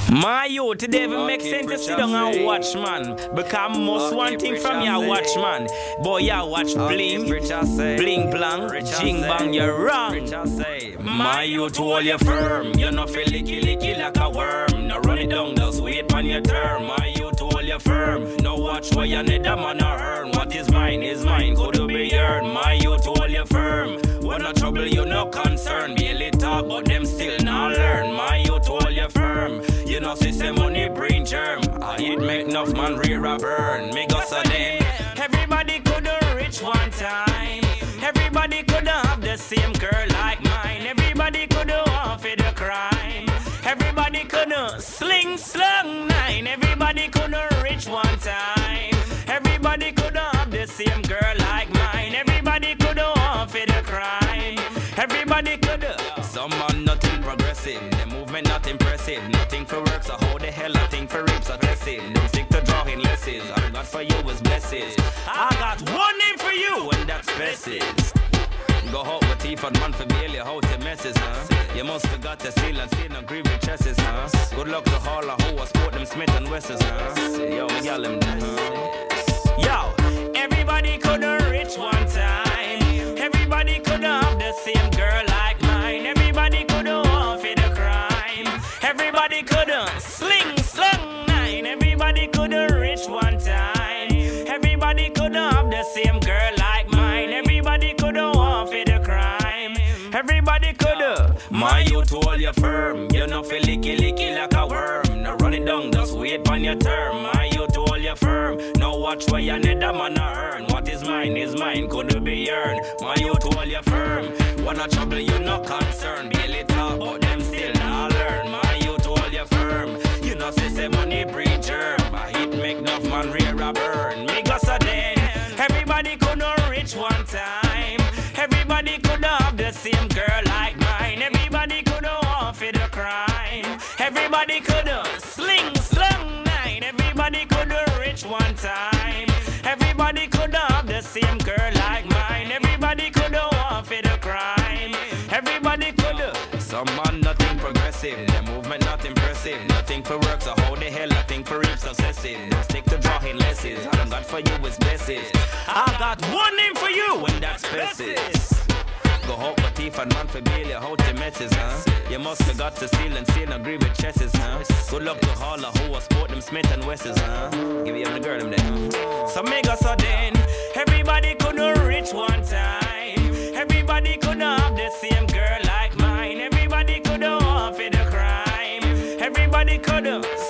My youth, it even make sense to sit down and watch, man. Because most one thing from ya watch, man. Boy, ya watch bling, bling blang, jing bang, you're wrong. My youth, hold your firm. You no feel licky like a worm. No run it down, just wait on your turn. My youth, hold your firm. No watch where you need a man or earn. What is mine, could you be earned? My youth, hold your firm. When no trouble, you no concern. Barely talk, but them still not learn. My youth, hold your firm. You know, see some money bring germ. It make enough man rear a burn. Make us a then. Everybody coulda rich one time. Everybody coulda have the same girl like mine. Everybody coulda want for the crime. Everybody coulda slung nine. Everybody coulda rich one time. Everybody coulda have the same girl like mine. Everybody coulda want for the crime. Everybody coulda. Some man nothing progressive. The movement not impressive. Nothing for work, so how the hell I think for rips are tested. Don't stick to drawing lessons. All I got for you is blessings. I got one name for you, and that's Besses. Go out with teeth and man for barely how to messes, huh? You must have got to steal and steal and grieve with chesses, huh? Good luck to all of who I sport them Smith and Wesses, huh? Yo, we got them this. Yo, everybody coulda rich one time. Everybody coulda have the same girl like mine. Everybody coulda want for the crime. Everybody coulda slung nine. Everybody coulda rich one time. Everybody coulda have the same girl like mine. Everybody coulda want for the crime. Everybody coulda. My youth, hold your firm. You no feel licky like a worm. No run it down, just wait on your term. My youth, hold your firm. No watch where you need a man or earn. What is mine, could be earned. My youth, hold your firm. Wanna trouble you, no concern. Barely talk, but them still not learn. My youth, hold your firm. You know, system money breed germ. I hit make enough man rear a burn. Me go so then. Everybody coulda rich one time. Everybody coulda have the same girl like mine. Everybody coulda want for the crime. Everybody coulda slung nine. Everybody coulda rich one time. Everybody coulda have the same girl like mine. Everybody coulda want for the crime. Everybody coulda. Some man nothing progressive. The movement not impressive. Nothing for work, so how the hell I think for rips obsessive. Don't stick to drawing lessons. All I got for you is blessings. I got one name for you, and that's Besses. Go out with teeth and man for barely how to messes, huh? You must have got to steal and agree with chesses, huh? Good luck to all of who I sport them Smith and Wesses, huh? Give you the girl them there. So make us a then. Everybody coulda rich one time. Everybody coulda have the same girl like mine. Everybody coulda want for the crime. Everybody coulda